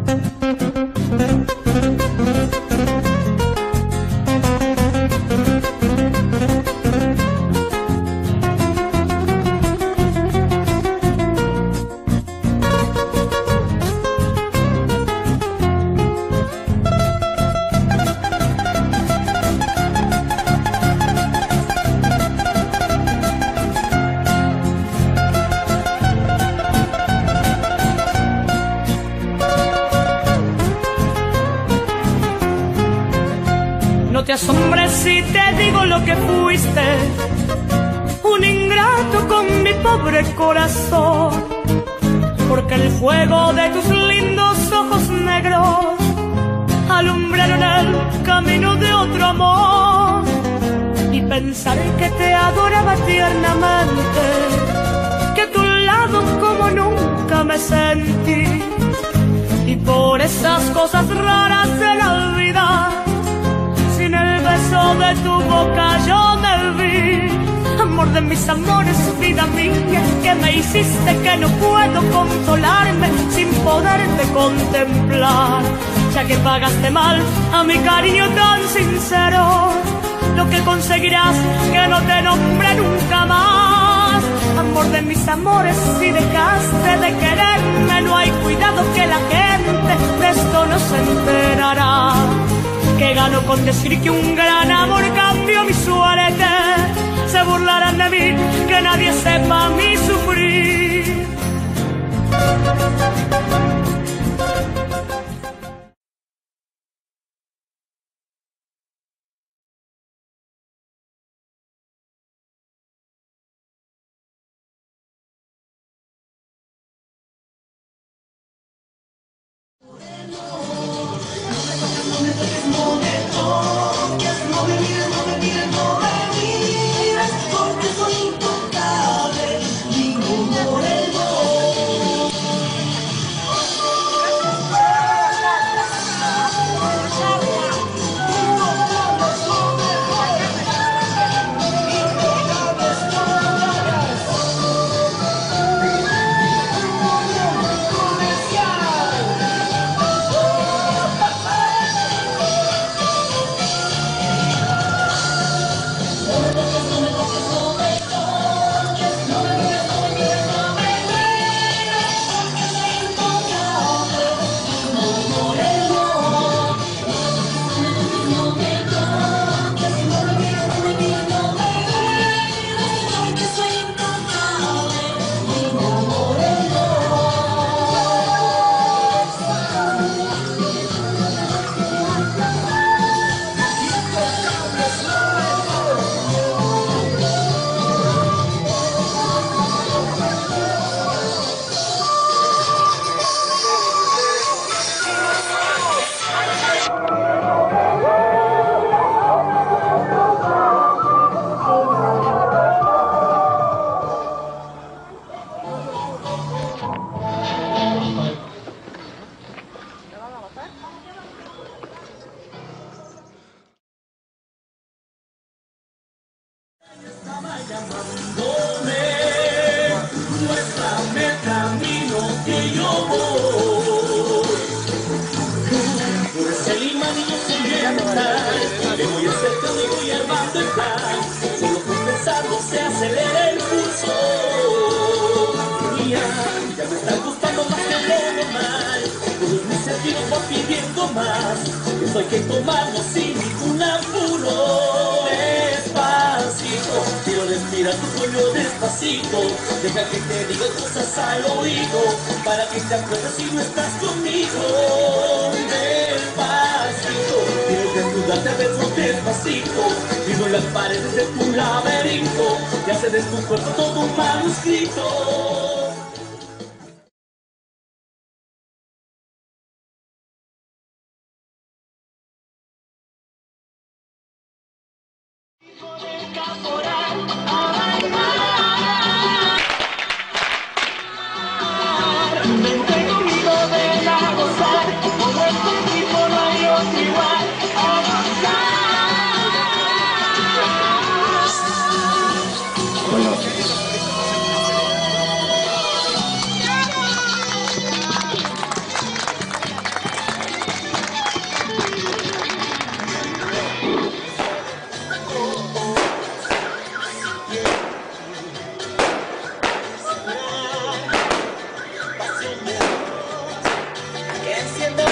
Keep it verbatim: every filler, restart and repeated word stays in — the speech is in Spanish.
No te asombres si te digo lo que fuiste, un ingrato con mi pobre corazón, porque el fuego de tus lindos ojos negros alumbraron el camino de otro amor. Y pensar que te adoraba tiernamente, que a tu lado como nunca me sentí, y por esas cosas raras de la vida, sin el beso de tu boca yo me vi. Amor de mis amores, vida mía, que me hiciste que no puedo consolarme sin poderte contemplar. Ya que pagaste mal a mi cariño tan sincero, lo que conseguirás que no te nombre nunca más. Amor de mis amores, si dejaste de quererme, no hay cuidado que la gente de esto no se enterará. Que gano con decir que un gran amor cambió mi suerte. Se burlarán de mí, que nadie sepa mi sufrir. Eso hay que tomarlo sin ningún apuro. Despacito, quiero respirar tu cuello despacito. Deja que te diga cosas al oído, para que te acuerdes si no estás conmigo. Despacito, quiero desnudarte a besos despacito. Vivo en las paredes de tu laberinto, y hacer de tu cuerpo todo un manuscrito. diciendo